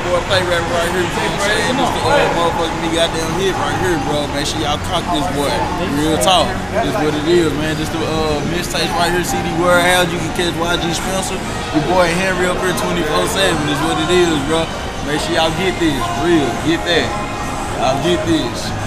boy Play Rapper right here, you know what I'm saying? This the motherfucking nigga goddamn hit right here, bro. Make sure y'all cock this boy. Real talk. This what it is, man. This the mixtapes right here, CD Warehouse. You can catch YG Spencer. Your boy Henry up here 24/7. This what it is, bro. Make sure y'all get this. Real. Get that. Y'all get this.